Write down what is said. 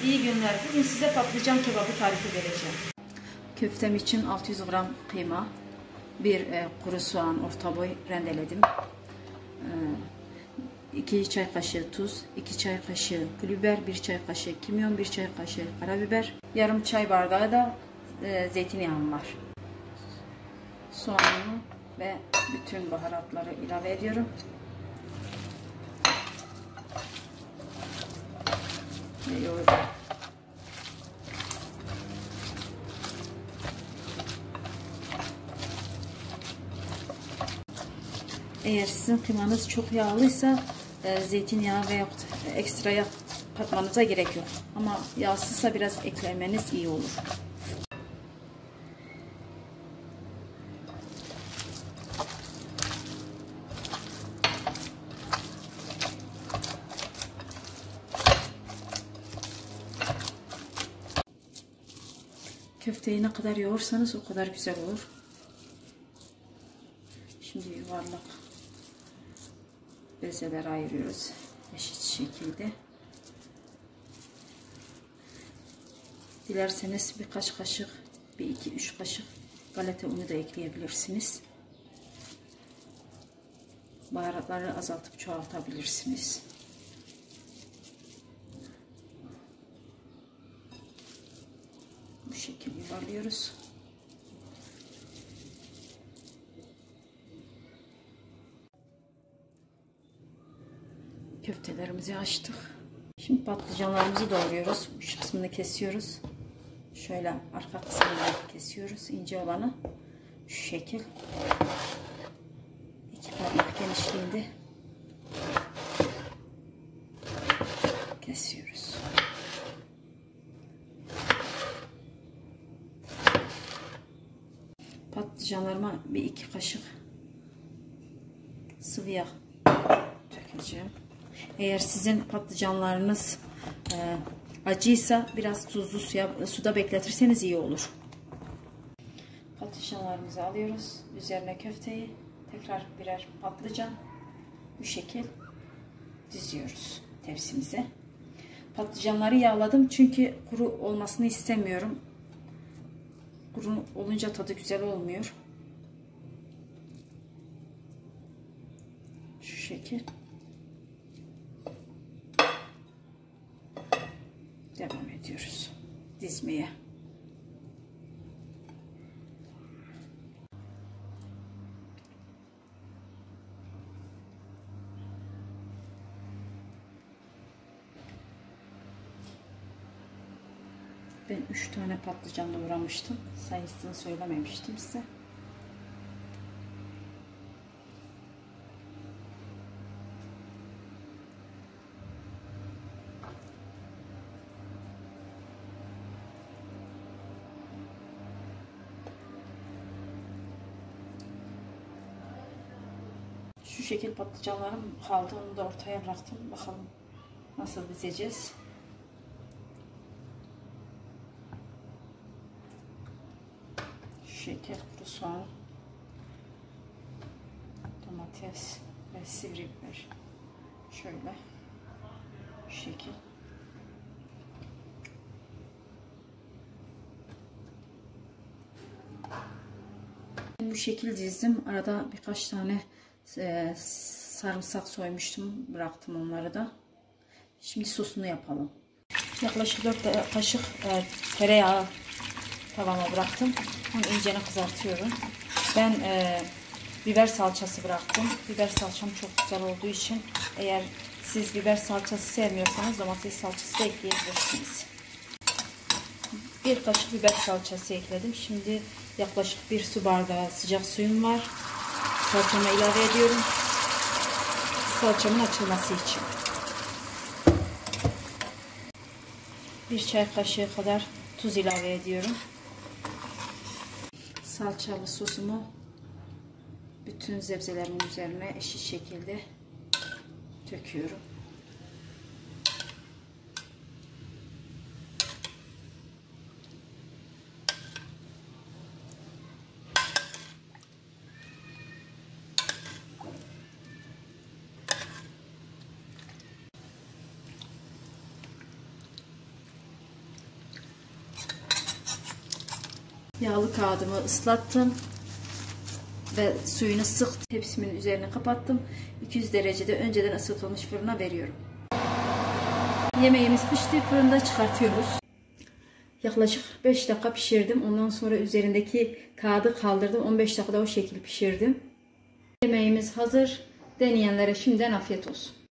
İyi günler. Bugün size patlıcan kebabı tarifi vereceğim. Köftem için 600 gram kıyma, bir kuru soğan orta boy rendeledim. 2 çay kaşığı tuz, 2 çay kaşığı pul biber, 1 çay kaşığı kimyon, 1 çay kaşığı karabiber, yarım çay bardağı da zeytinyağım var. Soğanımı ve bütün baharatları ilave ediyorum. Ve yoğuruyorum. Eğer sizin kıymanız çok yağlıysa zeytinyağı veya ekstra yağ katmanıza gerek yok. Ama yağsızsa biraz eklemeniz iyi olur. Köfteyi ne kadar yoğursanız o kadar güzel olur. Şimdi yuvarlak bezeler ayırıyoruz eşit şekilde. Dilerseniz birkaç kaşık, 1-2-3 kaşık galeta unu da ekleyebilirsiniz. Baharatları azaltıp çoğaltabilirsiniz. Bu şekilde yuvarlıyoruz. Köftelerimizi açtık. Şimdi patlıcanlarımızı doğruyoruz. Şu kısmını kesiyoruz. Şöyle arka kısmını kesiyoruz. İnce olanı şu şekil. 2 parmak genişliğinde kesiyoruz. Patlıcanlarıma 1-2 kaşık sıvı yağ dökeceğim. Eğer sizin patlıcanlarınız acıysa biraz tuzlu suda bekletirseniz iyi olur. Patlıcanlarımızı alıyoruz. Üzerine köfteyi, tekrar birer patlıcan bu şekil diziyoruz tepsimize. Patlıcanları yağladım çünkü kuru olmasını istemiyorum. Kuru olunca tadı güzel olmuyor. Şu şekil. Devam ediyoruz dizmeye. Ben 3 tane patlıcan doğramıştım. Sayısını söylememiştim size. Şu şekil patlıcanlarım kaldı. Onu da ortaya bıraktım. Bakalım nasıl dizeceğiz. Şu şekil kuru soğan, domates ve sivri biber. Şöyle. Şu şekil. Bu şekil dizdim. Arada birkaç tane sarımsak soymuştum. Bıraktım onları da. Şimdi sosunu yapalım. Yaklaşık 4 kaşık tereyağı tavama bıraktım. Onu iyicene kızartıyorum. Ben biber salçası bıraktım. Biber salçam çok güzel olduğu için eğer siz biber salçası sevmiyorsanız domates salçası da ekleyebilirsiniz. 1 kaşık biber salçası ekledim. Şimdi yaklaşık 1 su bardağı sıcak suyum var. Salçamı ilave ediyorum. Salçamın açılması için. 1 çay kaşığı kadar tuz ilave ediyorum. Salçalı sosumu bütün sebzelerimin üzerine eşit şekilde döküyorum. Yağlı kağıdımı ıslattım ve suyunu sıktım. Tepsimin üzerine kapattım. 200 derecede önceden ısıtılmış fırına veriyorum. Yemeğimiz pişti. Fırında çıkartıyoruz. Yaklaşık 5 dakika pişirdim. Ondan sonra üzerindeki kağıdı kaldırdım. 15 dakikada o şekilde pişirdim. Yemeğimiz hazır. Deneyenlere şimdiden afiyet olsun.